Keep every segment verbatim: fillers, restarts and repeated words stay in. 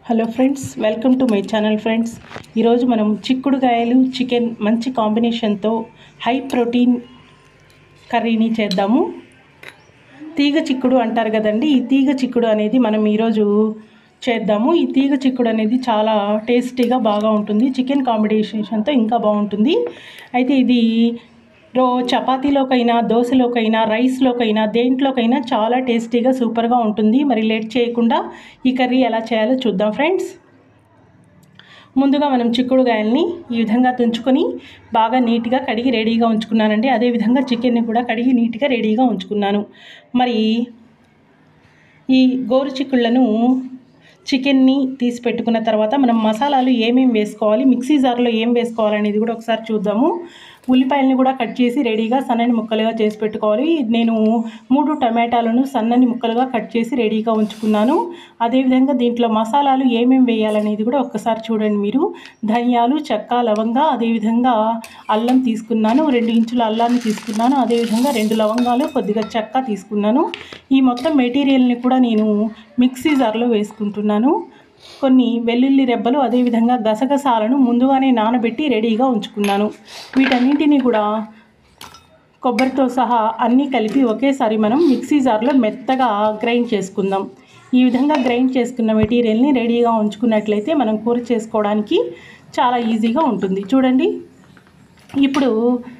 Hello friends, welcome to my channel. Friends, ఈరోజు మనం చిక్కుడుకాయలు చికెన్ మంచి కాంబినేషన్తో హై ప్రోటీన్ కర్రీని చేద్దాము. తీగ చిక్కుడు అంటారు కదండి, ఈ తీగ చిక్కుడు అనేది మనం ఈరోజు చేద్దాము. ఈ తీగ చిక్కుడు అనేది చాలా టేస్టీగా బాగా ఉంటుంది, చికెన్ కాంబినేషన్తో ఇంకా బాగుంటుంది. అయితే ఇది రో చపాతీలోకైనా, దోశలోకైనా, రైస్లోకైనా, దేంట్లోకైనా చాలా టేస్టీగా సూపర్గా ఉంటుంది. మరి లేట్ చేయకుండా ఈ కర్రీ ఎలా చేయాలో చూద్దాం ఫ్రెండ్స్. ముందుగా మనం చిక్కుడుకాయల్ని ఈ విధంగా తుంచుకొని బాగా నీట్గా కడిగి రెడీగా ఉంచుకున్నానండి. అదేవిధంగా చికెన్ని కూడా కడిగి నీట్గా రెడీగా ఉంచుకున్నాను. మరి ఈ గోరు చిక్కుళ్ళను చికెన్ని తీసి పెట్టుకున్న తర్వాత మనం మసాలాలు ఏమేమి వేసుకోవాలి, మిక్సీ జార్లో ఏం వేసుకోవాలనేది కూడా ఒకసారి చూద్దాము. ఉల్లిపాయలని కూడా కట్ చేసి రెడీగా సన్నని ముక్కలుగా చేసి పెట్టుకోవాలి. నేను మూడు టమాటాలను సన్నని ముక్కలుగా కట్ చేసి రెడీగా ఉంచుకున్నాను. అదేవిధంగా దీంట్లో మసాలాలు ఏమేమి వేయాలనేది కూడా ఒక్కసారి చూడండి మీరు. ధనియాలు, చెక్క, లవంగా, అదేవిధంగా అల్లం తీసుకున్నాను, రెండు ఇంచుల అల్లాన్ని తీసుకున్నాను. అదేవిధంగా రెండు లవంగాలు, కొద్దిగా చెక్క తీసుకున్నాను. ఈ మొత్తం మెటీరియల్ని కూడా నేను మిక్సీ జార్లో వేసుకుంటున్నాను. కొన్ని వెల్లుల్లి రెబ్బలు, అదేవిధంగా గసగసాలను ముందుగానే నానబెట్టి రెడీగా ఉంచుకున్నాను. వీటన్నింటినీ కూడా కొబ్బరితో సహా అన్నీ కలిపి ఒకేసారి మనం మిక్సీ జార్లో మెత్తగా గ్రైండ్ చేసుకుందాం. ఈ విధంగా గ్రైండ్ చేసుకున్న మెటీరియల్ని రెడీగా ఉంచుకున్నట్లయితే మనం కూర చేసుకోవడానికి చాలా ఈజీగా ఉంటుంది. చూడండి, ఇప్పుడు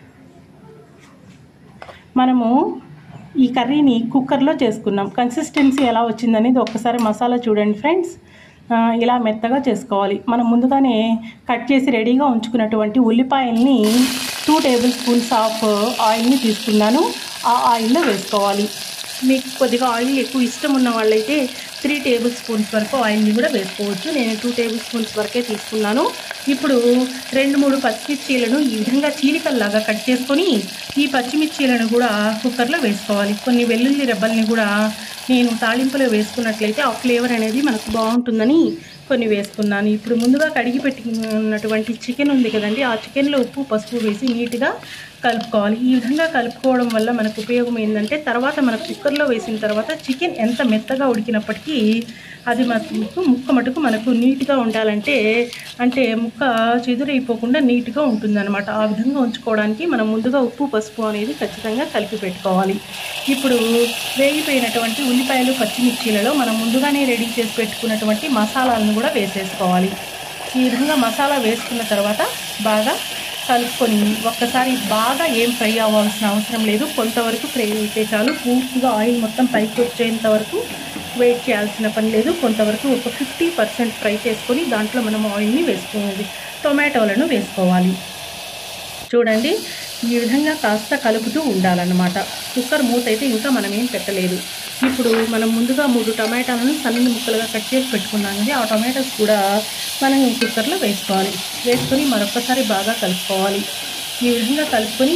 మనము ఈ కర్రీని కుక్కర్లో చేసుకున్నాం. కన్సిస్టెన్సీ ఎలా వచ్చిందనేది ఒక్కసారి మసాలా చూడండి ఫ్రెండ్స్. ఇలా మెత్తగా చేసుకోవాలి. మనం ముందుగానే కట్ చేసి రెడీగా ఉంచుకున్నటువంటి ఉల్లిపాయల్ని టూ టేబుల్ స్పూన్స్ ఆఫ్ ఆయిల్ని తీసుకున్నాను. ఆ ఆయిల్లో వేసుకోవాలి. మీకు కొద్దిగా ఆయిల్ ఎక్కువ ఇష్టం ఉన్న వాళ్ళైతే త్రీ టేబుల్ స్పూన్స్ వరకు ఆయిల్ని కూడా వేసుకోవచ్చు. నేను టూ టేబుల్ స్పూన్స్ వరకే తీసుకున్నాను. ఇప్పుడు రెండు మూడు పచ్చిమిర్చీలను ఈ విధంగా చీలికల్లాగా కట్ చేసుకొని ఈ పచ్చిమిర్చీలను కూడా కుక్కర్లో వేసుకోవాలి. కొన్ని వెల్లుల్లి రెబ్బల్ని కూడా నేను తాలింపులో వేసుకున్నట్లయితే ఆ ఫ్లేవర్ అనేది మనకు బాగుంటుందని కొన్ని వేసుకున్నాను. ఇప్పుడు ముందుగా కడిగి పెట్టుకున్నటువంటి చికెన్ ఉంది కదండి, ఆ చికెన్లో ఉప్పు, పసుపు వేసి నీట్గా కలుపుకోవాలి. ఈ విధంగా కలుపుకోవడం వల్ల మనకు ఉపయోగం ఏంటంటే తర్వాత మన కుక్కర్లో వేసిన తర్వాత చికెన్ ఎంత మెత్తగా ఉడికినప్పటికీ అది మనకు ముక్క మటుకు మనకు నీట్గా ఉండాలంటే అంటే ముక్క చెదురైపోకుండా నీట్గా ఉంటుందన్నమాట. ఆ విధంగా ఉంచుకోవడానికి మనం ముందుగా ఉప్పు, పసుపు అనేది ఖచ్చితంగా కలిపి పెట్టుకోవాలి. ఇప్పుడు వేగిపోయినటువంటి ఉల్లిపాయలు, పచ్చిమిర్చీలలో మనం ముందుగానే రెడీ చేసి పెట్టుకున్నటువంటి మసాలాలను కూడా వేసేసుకోవాలి. ఈ విధంగా మసాలా వేసుకున్న తర్వాత బాగా కలుపుకొని ఒక్కసారి బాగా ఏం ఫ్రై అవ్వాల్సిన అవసరం లేదు, కొంతవరకు ఫ్రై అయితే చాలు. పూర్తిగా ఆయిల్ మొత్తం పైకి వచ్చేంత వరకు వెయిట్ చేయాల్సిన పని లేదు. కొంతవరకు ఒక ఫిఫ్టీ పర్సెంట్ ఫ్రై చేసుకొని దాంట్లో మనం ఆయిల్ని వేసుకోవాలి. టొమాటోలను వేసుకోవాలి. చూడండి, ఈ విధంగా కాస్త కలుపుతూ ఉండాలన్నమాట. కుక్కర్ మూత అయితే ఇంకా మనం ఏం పెట్టలేదు. ఇప్పుడు మనం ముందుగా మూడు టమాటాలను సన్నని ముక్కలుగా కట్ చేసి పెట్టుకున్నామండి. ఆ టమాటోస్ కూడా మనం కుక్కర్లో వేసుకోవాలి. వేసుకొని మరొకసారి బాగా కలుపుకోవాలి. ఈ విధంగా కలుపుకొని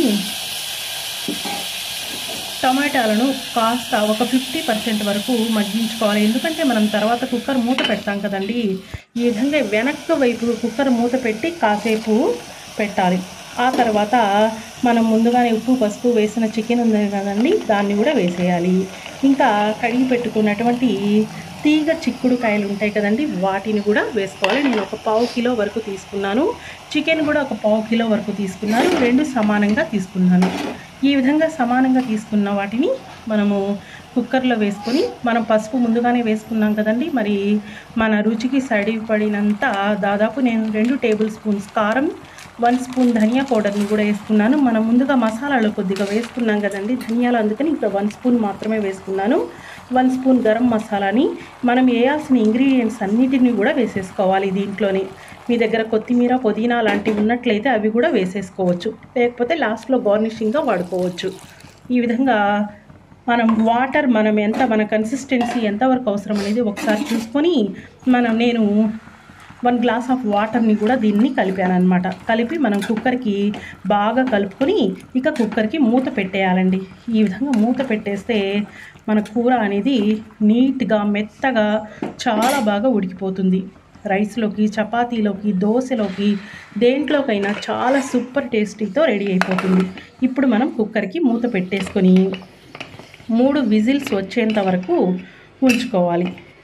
టమాటాలను కాస్త ఒక ఫిఫ్టీ పర్సెంట్ వరకు మగ్గించుకోవాలి. ఎందుకంటే మనం తర్వాత కుక్కర్ మూత పెడతాం కదండి. ఈ విధంగా వెనక్కి వైపు కుక్కర్ మూత పెట్టి కాసేపు పెట్టాలి. ఆ తర్వాత మనం ముందుగానే ఉప్పు, పసుపు వేసిన చికెన్ ఉంది కదండి, దాన్ని కూడా వేసేయాలి. ఇంకా కడిగి పెట్టుకున్నటువంటి తీగ చిక్కుడుకాయలు ఉంటాయి కదండి, వాటిని కూడా వేసుకోవాలి. నేను ఒక పావు కిలో వరకు తీసుకున్నాను. చికెన్ కూడా ఒక పావు కిలో వరకు తీసుకున్నాను. రెండు సమానంగా తీసుకున్నాను. ఈ విధంగా సమానంగా తీసుకున్న వాటిని మనము కుక్కర్లో వేసుకొని మనం పసుపు ముందుగానే వేసుకున్నాం కదండి, మరి మన రుచికి సరిపడినంత దాదాపు నేను రెండు టేబుల్ స్పూన్స్ కారం, వన్ స్పూన్ ధనియా పౌడర్ని కూడా వేసుకున్నాను. మనం ముందుగా మసాలాలో కొద్దిగా వేసుకున్నాం కదండి ధనియాలు, అందుకని ఇక్కడ వన్ స్పూన్ మాత్రమే వేసుకున్నాను. వన్ స్పూన్ గరం మసాలాని మనం వేయాల్సిన ఇంగ్రీడియంట్స్ అన్నిటిని కూడా వేసేసుకోవాలి దీంట్లోనే. మీ దగ్గర కొత్తిమీర, పుదీనా లాంటివి ఉన్నట్లయితే అవి కూడా వేసేసుకోవచ్చు, లేకపోతే లాస్ట్లో గార్నిషింగ్గా వాడుకోవచ్చు. ఈ విధంగా మనం వాటర్ మనం ఎంత మన కన్సిస్టెన్సీ ఎంతవరకు అవసరం అనేది ఒకసారి చూసుకొని మనం నేను వన్ గ్లాస్ ఆఫ్ వాటర్ని కూడా దీన్ని కలిపాను అనమాట. కలిపి మనం కుక్కర్కి బాగా కలుపుకొని ఇక కుక్కర్కి మూత పెట్టేయాలండి. ఈ విధంగా మూత పెట్టేస్తే మన కూర అనేది నీట్గా మెత్తగా చాలా బాగా ఉడికిపోతుంది. రైస్లోకి, చపాతీలోకి, దోశలోకి, దేంట్లోకైనా చాలా సూపర్ టేస్టీతో రెడీ అయిపోతుంది. ఇప్పుడు మనం కుక్కర్కి మూత పెట్టేసుకొని మూడు విజిల్స్ వచ్చేంత వరకు ఉంచుకోవాలి.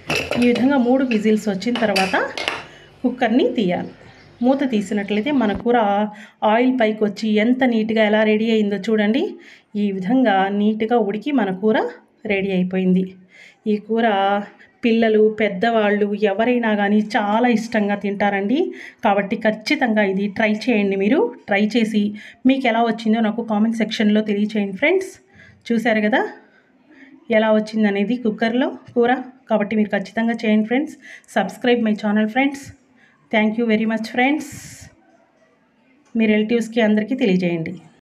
ఈ విధంగా మూడు విజిల్స్ వచ్చిన తర్వాత కుక్కర్ని తీయాలి. మూత తీసినట్లయితే మన కూర ఆయిల్ పైకి వచ్చి ఎంత నీట్గా ఎలా రెడీ అయిందో చూడండి. ఈ విధంగా నీట్గా ఉడికి మన కూర రెడీ అయిపోయింది. ఈ కూర పిల్లలు పెద్దవాళ్ళు ఎవరైనా కానీ చాలా ఇష్టంగా తింటారండి. కాబట్టి ఖచ్చితంగా ఇది ట్రై చేయండి. మీరు ట్రై చేసి మీకు ఎలా వచ్చిందో నాకు కామెంట్ సెక్షన్లో తెలియచేయండి ఫ్రెండ్స్. చూశారు కదా ఎలా వచ్చిందనేది కుక్కర్లో కూర. కాబట్టి మీరు ఖచ్చితంగా చేయండి friends. Subscribe my channel friends. Thank you very much friends. మీ రిలేటివ్స్కి అందరికీ తెలియజేయండి.